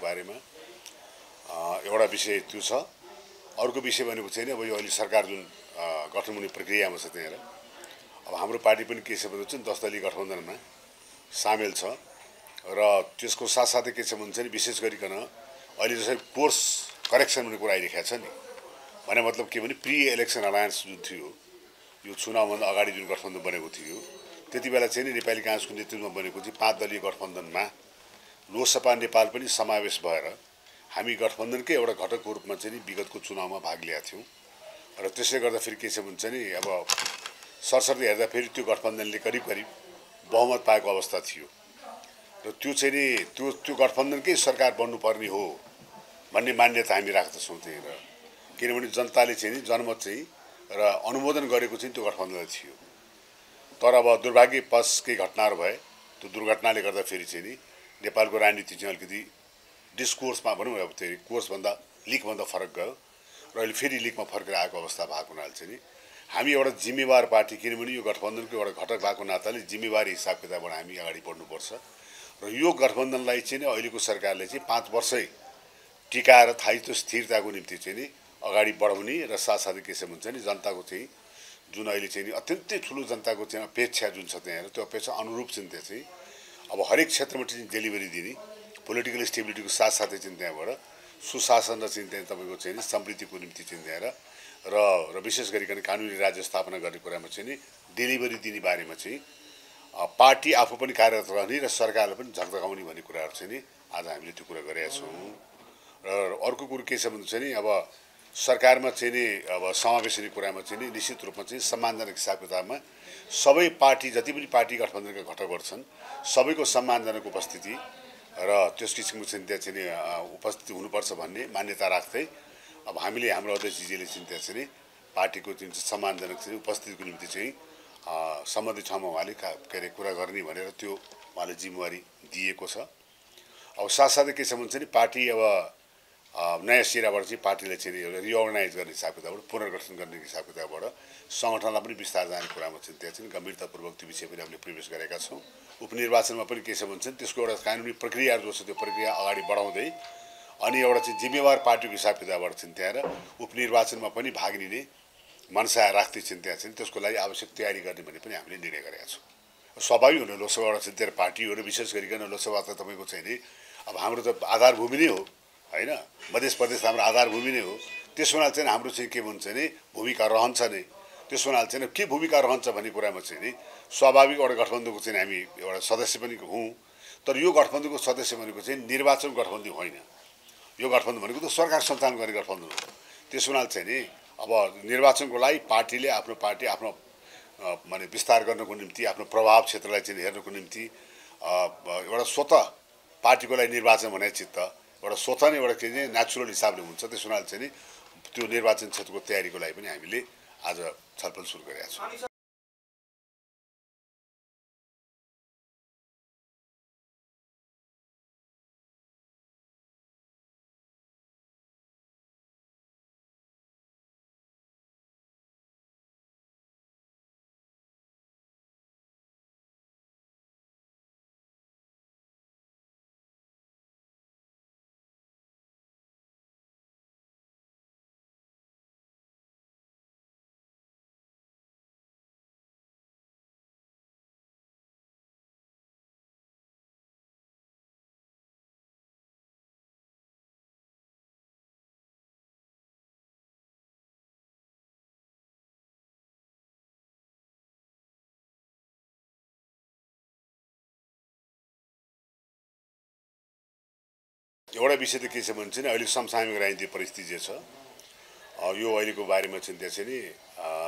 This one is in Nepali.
बारेमा एउटा विषय त्यो छ। अर्को विषय भनेको चाहिँ अब यो अहिले सरकार जुन गठन हुने प्रक्रियामा छ त्यहाँ अब हाम्रो पार्टी पनि के छ भने चाहिँ 10 दलीय गठबन्धनमा सामेल छ र त्यसको साथसाथै के छ भने चाहिँ विशेष गरिकन अहिले जसरी कोर्स करेक्सन भन्ने कुरा आइरहेको छ नि, भने मतलब के भने प्री इलेक्सन अलायन्स जुन थियो यो चुनावभन्दा अगाडि जुन गठबन्धन बनेको थियो त्यति बेला चाहिँ नि नेपाली काङ्ग्रेसको नेतृत्वमा बनेको चाहिँ 5 दलीय गठबन्धनमा लोकसभा नेपाल पनि समावेश भएर हामी गठबन्धनकै एउटा घटकको रूपमा चाहिँ नि विगतको चुनावमा भाग लिएका थियौँ र त्यसले गर्दा फेरि के छ भने चाहिँ नि अब सरसर्ती हेर्दा फेरि त्यो गठबन्धनले करिब करिब बहुमत पाएको अवस्था थियो र त्यो चाहिँ नि त्यो गठबन्धनकै सरकार बन्नुपर्ने हो भन्ने मान्यता हामी राख्दछौँ त्यही र किनभने जनताले चाहिँ नि जनमत चाहिँ र अनुमोदन गरेको चाहिँ त्यो गठबन्धन थियो। तर अब दुर्भाग्यवश केही घटनाहरू भए त्यो दुर्घटनाले गर्दा फेरि चाहिँ नि नेपालको राजनीति चाहिँ अलिकति डिस्कोर्समा भनौँ अब त्यो कोर्सभन्दा लिकभन्दा फरक गयो र अहिले फेरि लिकमा फर्केर आएको अवस्था भएको हुनाले चाहिँ नि हामी एउटा जिम्मेवार पार्टी, किनभने यो गठबन्धनको एउटा घटक भएको नाताले जिम्मेवारी हिसाब किताबबाट हामी अगाडि बढ्नुपर्छ र यो गठबन्धनलाई चाहिँ अहिलेको सरकारले चाहिँ 5 वर्षै टिकाएर स्थायित्व स्थिरताको निम्ति चाहिँ नि अगाडि बढाउने र साथसाथै के छ भन्छ नि जनताको चाहिँ जुन अहिले चाहिँ नि अत्यन्तै ठुलो जनताको चाहिँ अपेक्षा जुन छ त्यहाँ त्यो अपेक्षा अनुरूप चाहिँ त्यहाँ चाहिँ अब हरेक क्षेत्रमा चाहिँ डेलिभरी दिने पोलिटिकल स्टेबिलिटीको साथसाथै चाहिँ त्यहाँबाट सुशासन र चाहिँ त्यहाँ तपाईँको चाहिँ नि समृद्धिको निम्ति चाहिँ त्यहाँ र विशेष गरिकन कानुनी राज्य स्थापना गर्ने कुरामा चाहिँ नि डेलिभरी दिने बारेमा चाहिँ पार्टी आफू पनि कार्यरत रहने र सरकारलाई पनि झकझकाउने भन्ने कुराहरू चाहिँ नि आज हामीले त्यो कुरा गरेका छौँ। र अर्को कुरो के छ भने चाहिँ नि अब सरकारमा चाहिँ नि अब समावेश हुने कुरामा चाहिँ नि निश्चित रूपमा चाहिँ सम्मानजनक हिसाब किताबमा सबै पार्टी जति पनि पार्टी गठबन्धनका घटकहरू छन् सबैको सम्मानजनक उपस्थिति र त्यस किसिमको चाहिँ त्यहाँ चाहिँ नि उपस्थिति हुनुपर्छ भन्ने मान्यता राख्दै अब हामीले हाम्रो अध्यक्षजीले चाहिँ त्यहाँ चाहिँ नि पार्टीको जुन चाहिँ सम्मानजनक चाहिँ उपस्थितिको निम्ति चाहिँ सम्बन्धित ठाउँमा उहाँले के अरे कुरा गर्ने भनेर त्यो उहाँले जिम्मेवारी दिएको छ। अब साथसाथै के छ भने चाहिँ पार्टी अब नयाँ सिराबाट चाहिँ पार्टीलाई चाहिँ एउटा रिअर्गनाइज गर्ने हिसाब किताबबाट पुनर्गठन गर्ने हिसाब किताबबाट सङ्गठनलाई पनि विस्तार जाने कुरामा चाहिँ त्यहाँ चाहिँ गम्भीरतापूर्वक त्यो विषय पनि हामीले प्रवेश गरेका छौँ। उपनिर्वाचनमा पनि के छ भने चाहिँ त्यसको एउटा कानुनी प्रक्रियाहरू जो छ त्यो प्रक्रिया अगाडि बढाउँदै अनि एउटा चाहिँ जिम्मेवार पार्टीको हिसाब किताबबाट चाहिँ त्यहाँ उपनिर्वाचनमा पनि भाग लिने मनसा राख्दै चाहिँ त्यहाँ चाहिँ त्यसको लागि आवश्यक तयारी गर्ने भन्ने पनि हामीले निर्णय गरेका छौँ। स्वाभाविक हुने लोकसभाबाट चाहिँ त्यहाँ पार्टी हो र विशेष गरिकन लोकसभा त तपाईँको चाहिँ नि अब हाम्रो त आधारभूमि नै हो होइन, मध्य प्रदेश हाम्रो आधारभूमि नै हो। त्यस हुनाले चाहिँ हाम्रो चाहिँ के भन्छ नि भूमिका रहन्छ नै। त्यस हुनाले चाहिँ के भूमिका रहन्छ भन्ने कुरामा चाहिँ नि स्वाभाविक एउटा गठबन्धनको चाहिँ हामी एउटा सदस्य पनि हौँ, तर यो गठबन्धनको सदस्य भनेको चाहिँ निर्वाचन गठबन्धन होइन। यो गठबन्धन भनेको त सरकार सञ्चालन गर्ने गठबन्धन हो। त्यस हुनाले चाहिँ नि अब निर्वाचनको लागि पार्टीले आफ्नो माने विस्तार गर्नको निम्ति आफ्नो प्रभाव क्षेत्रलाई चाहिँ हेर्नको निम्ति एउटा स्वतः पार्टीको लागि निर्वाचन भने चित्त एउटा स्वतः नै एउटा के चाहिँ नेचुरल हिसाबले हुन्छ। त्यस हुनाले चाहिँ नि त्यो निर्वाचन क्षेत्रको तयारीको लागि पनि हामीले आज छलफल सुरु गरेका छौँ। एउटा विषय त के छ भने चाहिँ अहिले समसामयिक राजनीतिक परिस्थिति जे छ यो अहिलेको बारेमा चाहिँ त्यहाँ चाहिँ नि